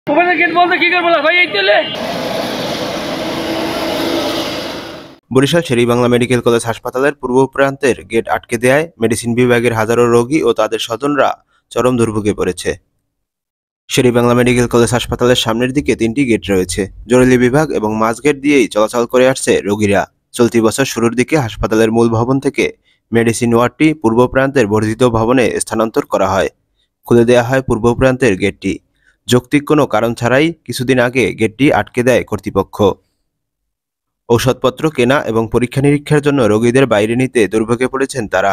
Barishal Sher-e-Bangla medical college হাসপাতালের পূর্ব প্রান্তের gate আটকে দেয়ায় মেডিসিন বিভাগের হাজারো রোগী ও তাদের স্বজনরা চরম দুর্ভোগে পড়েছে। শের-ই-বাংলা মেডিকেল কলেজ হাসপাতালের সামনের দিকে 3টি গেট রয়েছে। জরুরি বিভাগ এবং মাঝ গেট দিয়েই চলাচল করে আসছে রোগীরা। চলতি বছর শুরুর দিকে হাসপাতালের মূল ভবন থেকে মেডিসিন ওয়ার্ডটি পূর্ব প্রান্তের বর্ধিত ভবনে স্থানান্তর করা হয়। খুলে দেওয়া হয় পূর্ব প্রান্তের গেটটি। যৌক্তিক কোনো কারণ ছাড়াই কিছুদিন আগে গেটটি আটকে দেয় কর্তৃপক্ষ। ঔষধপত্র কেনা এবং পরীক্ষা নিরীক্ষার জন্য রোগীদের বাইরে নিতে দুর্ভোগে পড়েছেন তারা।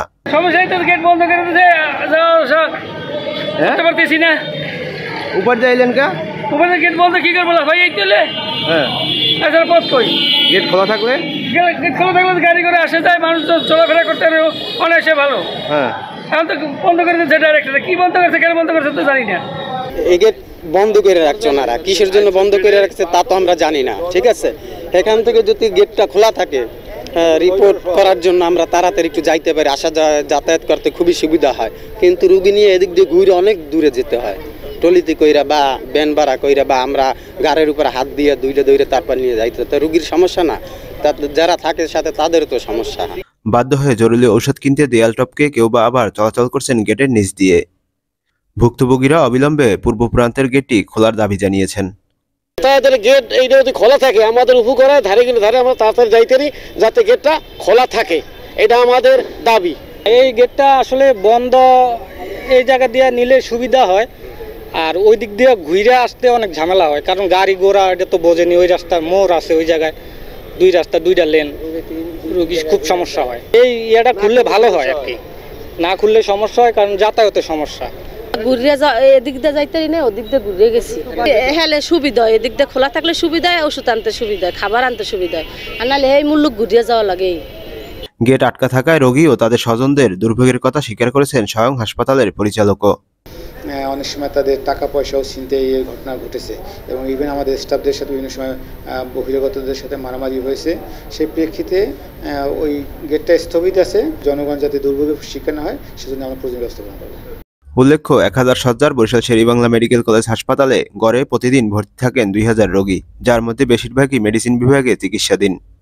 উপর যাইলেন কা উপরে গেট বন্ধ কি করবো ভাই এই তেলে হ্যাঁ এছাড়া পথ কই গেট খোলা থাকলে গেট খোলা থাকলে গাড়ি করে আসে যায়, মানুষ তো চলাফেরা করতে অনায়াসে ভালো। হ্যাঁ এখন তো বন্ধ করে দিচ্ছে ডাইরেক্ট, কি বন্ধ করছে কেন বন্ধ করছে তো জানি না। এই গেট বন্ধ করে রাখছে ওনারা, কিসের জন্য বন্ধ করে রাখছে তা তো আমরা জানি না। ঠিক আছে, এখান থেকে যদি গেটটা খোলা থাকে রিপোর্ট করার জন্য আমরা তাড়াতাড়ি একটু যাইতে পারি, আসা যাতায়াত করতে খুবই সুবিধা হয়। কিন্তু রুগী নিয়ে এদিক দিয়ে ঘুরে অনেক দূরে যেতে হয়, টলিতে কইরা বা ব্যান ভাড়া কইরা বা আমরা গাড়ির উপরে হাত দিয়ে দৌড়ে তারপর নিয়ে যাইতে, তো রুগীর সমস্যা না, যারা থাকে সাথে তাদেরও তো সমস্যা। বাধ্য হয়ে জরুরি ঔষধ কিনতে দেয়াল টপকে কেউ বা আবার চলাচল করছেন গেটের নিচ দিয়ে। ভুক্তভোগীরা অবিলম্বে পূর্ব প্রান্তের গেটটি খোলার দাবি জানিয়েছেন। তাদের গেট এইটা যদি খোলা থাকে আমাদের উপকারে ধারে কিন্তু ধারে আমরা তাড়াতাড়ি যাইতে পারি, যাতে গেটটা খোলা থাকে, এটা আমাদের দাবি। এই গেটটা আসলে বন্ধ এই জায়গা দিয়ে নিলে সুবিধা হয়, আর ওই দিক দিয়ে ঘুরে আসতে অনেক ঝামেলা হয়, কারণ গাড়ি ঘোড়া এটা তো বোঝেনি, ওই রাস্তার মোড় আছে ওই জায়গায়, দুইটা লেন, রোগী খুব সমস্যা হয়। এই ইয়েটা খুললে ভালো হয় আর কি, না খুললে সমস্যা হয়, কারণ যাতায়াতের সমস্যা। ঘুরিয়ে এদিক দিয়ে যাইতে না, ওদিক দিয়ে ঘুরিয়ে গেছি, হেলে সুবিধা হয়, এদিক দিয়ে খোলা থাকলে সুবিধা হয়, ওষুধ আনতে সুবিধা হয়, খাবার আনতে সুবিধা হয়, আর নাহলে এই মূল্য ঘুরিয়ে যাওয়া লাগে। গেট আটকা থাকায় রোগী ও তাদের স্বজনদের দুর্ভোগের কথা স্বীকার করেছেন স্বয়ং হাসপাতালের পরিচালকও। অনেক সময় তাদের টাকা পয়সাও ছিনতে এই ঘটনা ঘটেছে এবং ইভেন আমাদের স্টাফদের সাথে বিভিন্ন সময় বহিরাগতদের সাথে মারামারি হয়েছে। সেই প্রেক্ষিতে ওই গেটটা স্থগিত আছে, জনগণ যাতে দুর্ভোগের শিকার না হয় সেজন্য আমরা প্রয়োজনীয় ব্যবস্থা গ্রহণ করব। উল্লেখ্য, 1000 শয্যার বরিশাল শের-ই-বাংলা মেডিকেল কলেজ হাসপাতালে গড়ে প্রতিদিন ভর্তি থাকেন 2000 রোগী, যার মধ্যে বেশিরভাগই মেডিসিন বিভাগে চিকিৎসাধীন।